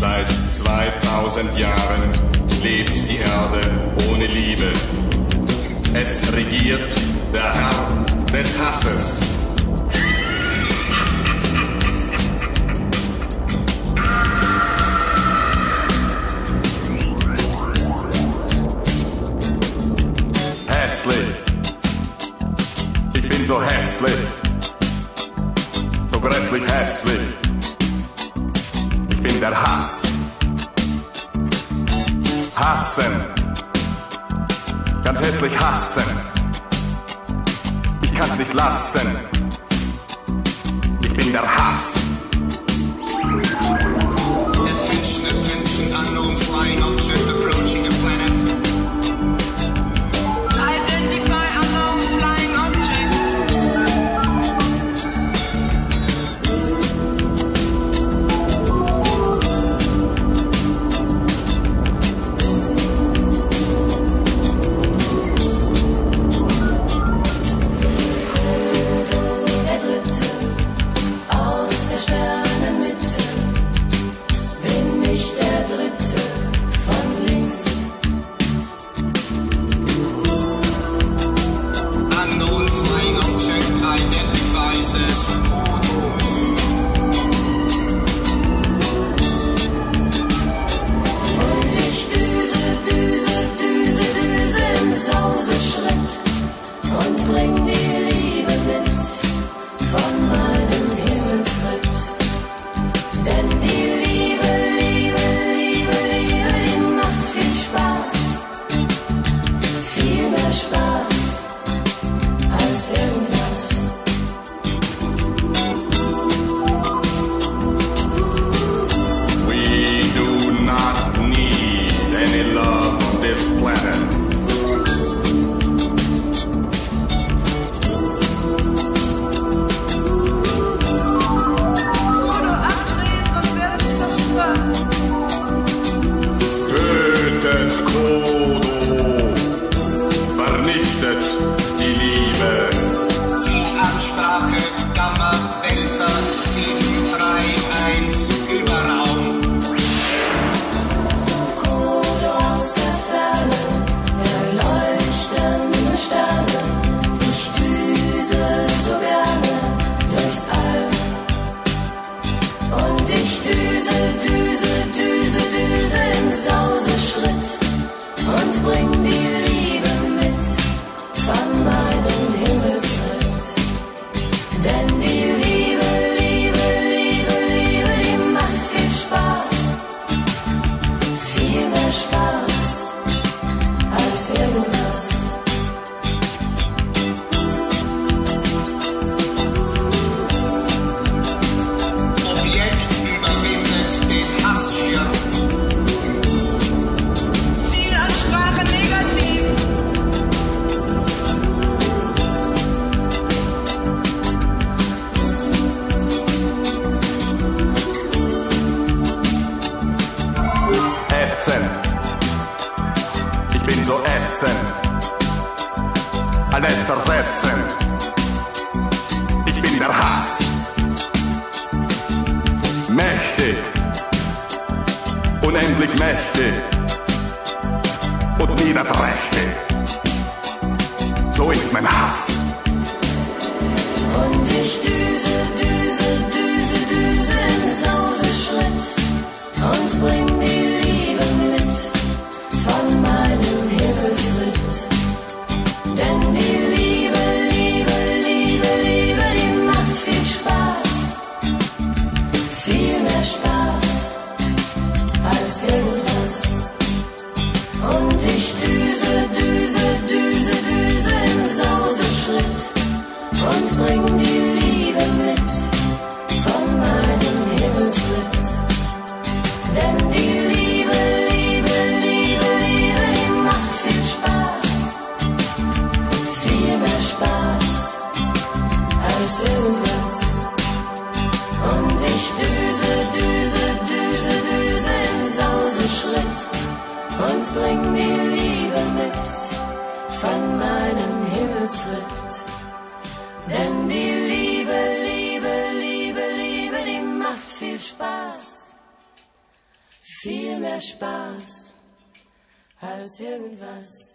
Seit 2000 Jahren lebt die Erde ohne Liebe. Es regiert der Herr des Hasses. Hässlich. Ich bin so hässlich. So grässlich hässlich. Ich bin der Hass. Hassen. Ganz hässlich hassen. Ich kann's nicht lassen. Ich bin der Hass. Attention, attention, unknown flying object approaching the planet. Identify unknown flying object. Der Dritte aus der Sternenmitte, bin ich der Dritte von links. Unknown flying object identifies as Kodo. Und ich düse, düse, düse, düse im Sauseschritt und bring die Liebe mit von meinem Himmelsritt. Denn die Liebe, Liebe, Liebe, Liebe, die macht viel Spaß. Viel mehr Spaß als irgendwas. We do not need any love on this planet. Oder abdrehen, sonst werde ich zerstört. Tötet Kodo. Vernichtet die Liebe. Zielansprache Gamma Delta 731 Überraum. Kodo aus der Ferne, der leuchtende Sterne. Ich düse so gerne durchs All. Und ich düse, düse, düse, düse im Sauseschritt und bring die Liebe mit von meinem Himmelsritt. Denn die Liebe, Liebe, Liebe, Liebe, die macht viel Spaß. Viel mehr Spaß als irgendwas. Objekt überwindet den Hassschirm. Zielansprache negativ. Ätzend. Ich bin so ätzend. Alles zersetzend. Ich bin der Hass. Mächtig. Unendlich mächtig. Und niederträchtig. So ist mein Hass. Und ich düse, düse, düse, düse im Sauseschritt und bring die Liebe mit von meinem Himmelsritt. Denn die Liebe, Liebe, Liebe, Liebe, die macht viel Spaß. Viel mehr Spaß als irgendwas. Und ich düse, düse, düse, düse im Sauseschritt und bring die Liebe mit von meinem Himmelsritt. Denn die Liebe, Liebe, Liebe, Liebe, die macht viel Spaß. Viel mehr Spaß als irgendwas. Und ich düse, düse, düse, düse im Sauseschritt und bring die Liebe mit von meinem Himmelsritt. Denn die Liebe, Liebe, Liebe, Liebe, die macht viel Spaß. viel mehr Spaß als irgendwas.